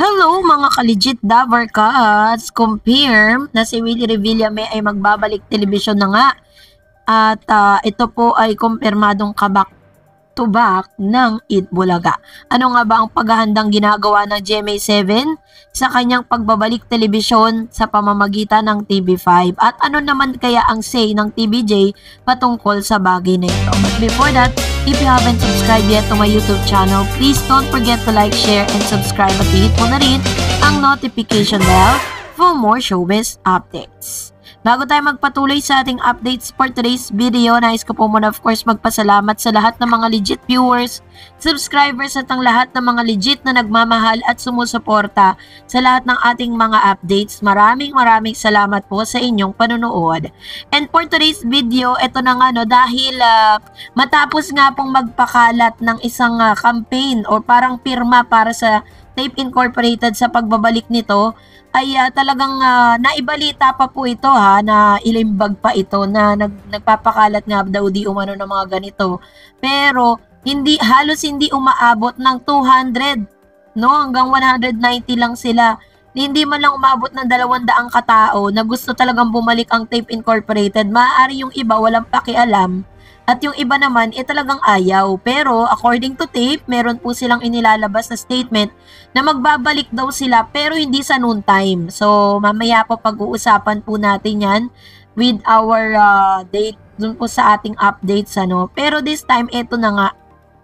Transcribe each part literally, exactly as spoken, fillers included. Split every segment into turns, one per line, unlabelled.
Hello mga ka-legit Davar Cats! Confirm na si Willie Revillame ay magbabalik telebisyon na nga. At uh, ito po ay kumpirmadong kabak to back ng Itbulaga. Ano nga ba ang paghahandang ginagawa ng G M A seven sa kanyang pagbabalik telebisyon sa pamamagitan ng T V five? At ano naman kaya ang say ng T V J patungkol sa bagay na ito? But before that, if you haven't subscribed yet to my YouTube channel, please don't forget to like, share, and subscribe at hit mo na rin ang notification bell for more showbiz updates. Bago tayo magpatuloy sa ating updates for today's video, nais ko po muna of course magpasalamat sa lahat ng mga legit viewers, subscribers at ang lahat ng mga legit na nagmamahal at sumusuporta sa lahat ng ating mga updates. Maraming maraming salamat po sa inyong panunood. And for today's video, ito na nga no, dahil uh, matapos nga pong magpakalat ng isang uh, campaign o parang pirma para sa Tape Incorporated sa pagbabalik nito, ay uh, talagang uh, naibalita pa po ito ha, na ilimbag pa ito na nag, nagpapakalat nga daw di umano ng mga ganito. Pero hindi, halos hindi umaabot ng two hundred, no? Hanggang one hundred ninety lang sila. Hindi man lang umabot ng dalawang daang katao na gusto talagang bumalik ang Tape Incorporated. Maaari yung iba walang pakialam. At yung iba naman, eh talagang ayaw. Pero according to Tape, meron po silang inilalabas na statement na magbabalik daw sila pero hindi sa noon time. So mamaya po pag-uusapan po natin yan with our uh, date dun po sa ating updates. Ano. Pero this time, eto na nga.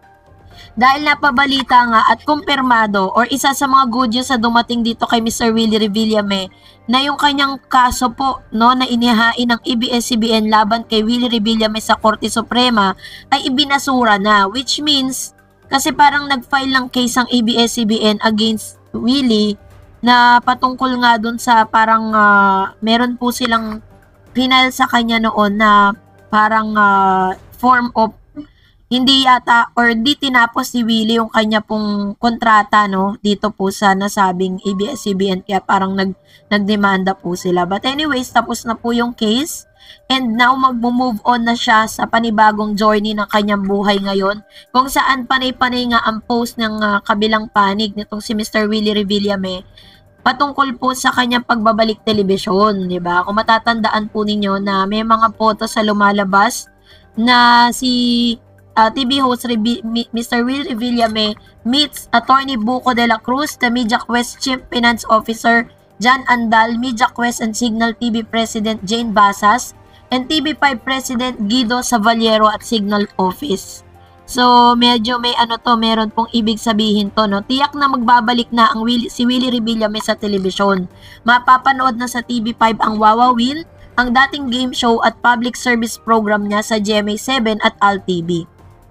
Dahil napabalita nga at kumpirmado or isa sa mga good news na dumating dito kay Mister Willie Revillame na yung kanyang kaso po no, na inihain ng A B S C B N laban kay Willie Revillame sa Korte Suprema ay ibinasura na, which means kasi parang nag-file ng case ang A B S C B N against Willie na patungkol nga dun sa parang uh, meron po silang pinal sa kanya noon na parang uh, form of hindi yata or di tinapos si Willie yung kanya pong kontrata no dito po sa nasabing A B S C B N, kaya parang nag nagdemanda po sila. But anyways, tapos na po yung case and now mag-move on na siya sa panibagong journey ng kanyang buhay ngayon, kung saan panay-panay nga ang post ng uh, kabilang panig nitong si Mister Willie Revillame patungkol po sa kanyang pagbabalik telebisyon, di ba? Kung matatandaan po ninyo na may mga photo sa lumalabas na si Uh, T V host Revi Mister Willie Revillame meets Attorney Buko de la Cruz, the Media Quest Chief Finance Officer John Andal, Media Quest and Signal T V President Jane Basas, and T V five President Guido Savaliero at Signal Office. So medyo may ano to, meron pong ibig sabihin to no. Tiyak na magbabalik na ang Willie, si Willie Revillame sa telebisyon. Mapapanood na sa T V five ang Wawawin, ang dating game show at public service program niya sa G M A seven at A L T V.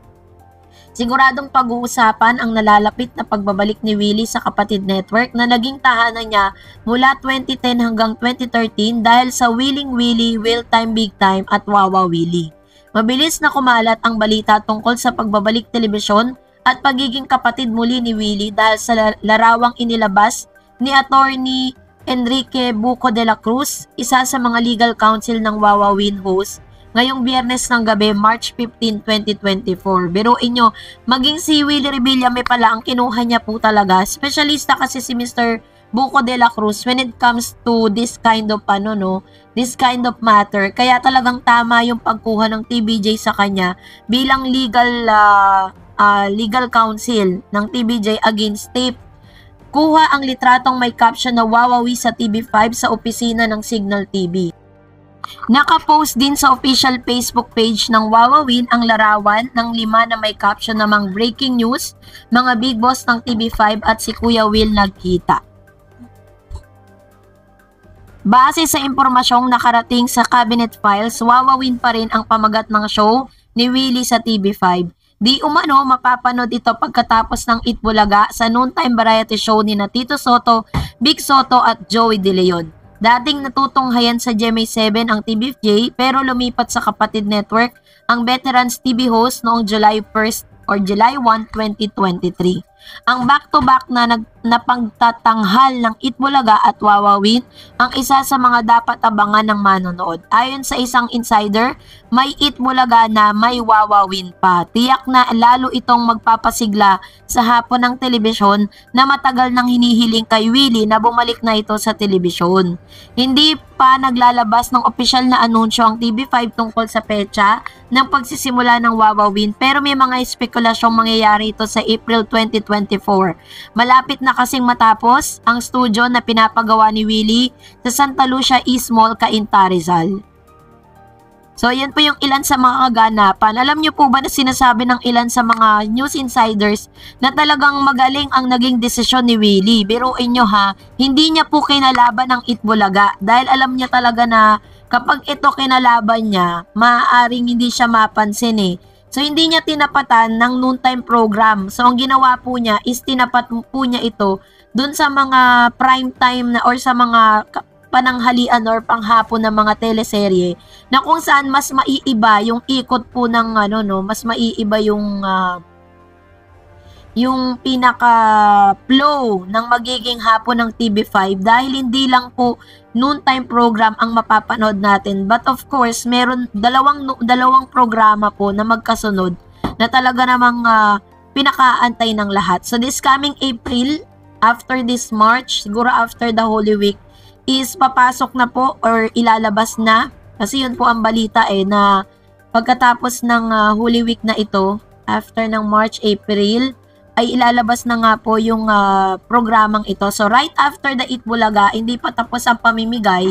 Siguradong pag-uusapan ang nalalapit na pagbabalik ni Willie sa Kapatid Network na naging tahanan niya mula twenty ten hanggang twenty thirteen dahil sa Willing Willie, Will Time Big Time at Wawa Willie. Mabilis na kumalat ang balita tungkol sa pagbabalik telebisyon at pagiging kapatid muli ni Willie dahil sa larawang inilabas ni Attorney Enrique Buko de la Cruz, isa sa mga legal counsel ng Wawa Win host, ngayong Biyernes ng gabi, March fifteenth, twenty twenty-four. Biruin nyo, maging si Willie Revillame pala ang kinuha niya po talaga. Specialista kasi si Mister Buko de la Cruz when it comes to this kind of ano no, this kind of matter. Kaya talagang tama yung pagkuha ng T V J sa kanya bilang legal uh, uh, legal counsel ng T V J against Tape. Kuha ang litratong may caption na Wawawi sa T V five sa opisina ng Signal T V. Nakapost din sa official Facebook page ng Wawawin ang larawan ng lima na may caption namang breaking news, mga big boss ng T V five at si Kuya Will nagkita. Base sa impormasyong nakarating sa cabinet files, Wawawin pa rin ang pamagat ng show ni Willie sa T V five. Di umano mapapanood ito pagkatapos ng Itbulaga sa noontime variety show ni na Tito Soto, Big Soto at Joey De Leon. Dating natutunghayan sa G M A seven ang T V J pero lumipat sa Kapatid Network ang Veterans T V host noong July first or July first, twenty twenty-three. Ang back-to-back na, nag, na pagtatanghal ng Itbulaga at Wawawin ang isa sa mga dapat abangan ng manonood. Ayon sa isang insider, may Itbulaga na may Wawawin pa. Tiyak na lalo itong magpapasigla sa hapon ng telebisyon na matagal nang hinihiling kay Willie na bumalik na ito sa telebisyon. Hindi pa naglalabas ng opisyal na anunsyo ang T V five tungkol sa petsa ng pagsisimula ng Wawawin, pero may mga espekulasyong mangyayari ito sa April twenty twenty-four. Malapit na kasing matapos ang studio na pinapagawa ni Willie sa Santa Lucia East Mall, Cainta, Rizal. So, yan po yung ilan sa mga kaganapan. Alam niyo po ba na sinasabi ng ilan sa mga news insiders na talagang magaling ang naging desisyon ni Willie? Biruin nyo ha, hindi niya po kinalaban ng Itbulaga dahil alam niya talaga na kapag ito kinalaban niya, maaaring hindi siya mapansin eh. So, hindi niya tinapatan ng noontime program. So, ang ginawa po niya is tinapat po niya ito dun sa mga prime time na or sa mga pananghalian or panghapon ng mga teleserye na kung saan mas maiiba yung ikot po ng ano no, mas maiiba yung uh, yung pinaka flow ng magiging hapon ng T V five dahil hindi lang po noontime program ang mapapanood natin, but of course meron dalawang dalawang programa po na magkasunod na talaga namang uh, pinakaantay ng lahat. So this coming April, after this March, siguro after the Holy Week, is papasok na po or ilalabas na, kasi yun po ang balita eh, na pagkatapos ng uh, Holy Week na ito, after ng March, April, ay ilalabas na nga po yung uh, programang ito. So right after the Itbulaga, hindi pa tapos ang pamimigay,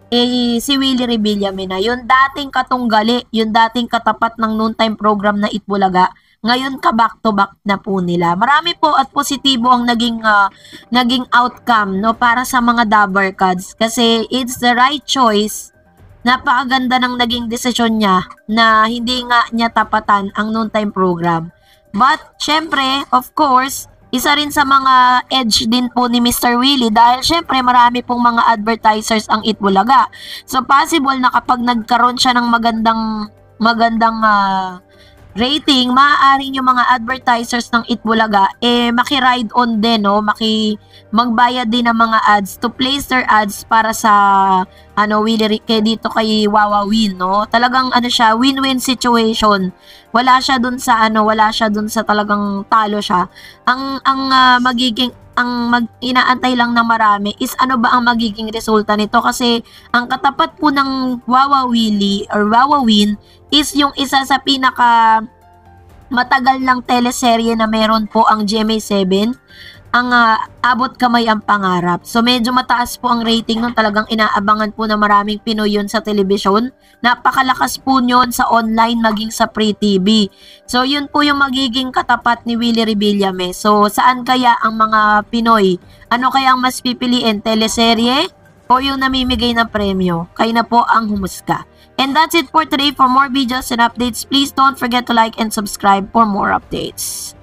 eh si Willie Revillame na, yung dating katunggali, yung dating katapat ng noontime program na Itbulaga, ngayon ka back to back na po nila. Marami po at positibo ang naging uh, naging outcome no para sa mga Dabber Cats kasi it's the right choice. Napakaganda ng naging desisyon niya na hindi nga niya tapatan ang noontime program. But syempre, of course, isa rin sa mga edge din po ni Mister Willie dahil syempre marami pong mga advertisers ang Itbulaga. So possible na kapag nagkaroon siya ng magandang magandang uh, rating, maaaring yung mga advertisers ng Itbulaga eh maki-ride on din, no? Maki magbayad din ng mga ads to place their ads para sa ano Willie kay dito kay Wawawin, no? Talagang ano siya, win-win situation. Wala siya dun sa ano, wala siya dun sa talagang talo siya. Ang ang uh, magiging ang mag inaantay lang ng marami is ano ba ang magiging resulta nito kasi ang katapat po ng Wawawili or Wawawin is yung isa sa pinaka matagal lang teleserye na meron po ang G M A seven, ang uh, Abot Kamay ang Pangarap. So medyo mataas po ang rating nun, talagang inaabangan po na maraming Pinoy yun sa telebisyon. Napakalakas po yun sa online maging sa free T V. So yun po yung magiging katapat ni Willie Revillame. So saan kaya ang mga Pinoy? Ano kaya ang mas pipiliin? Teleserye o yung namimigay ng premyo? Kayo na po ang humusga. And that's it for today. For more videos and updates, please don't forget to like and subscribe for more updates.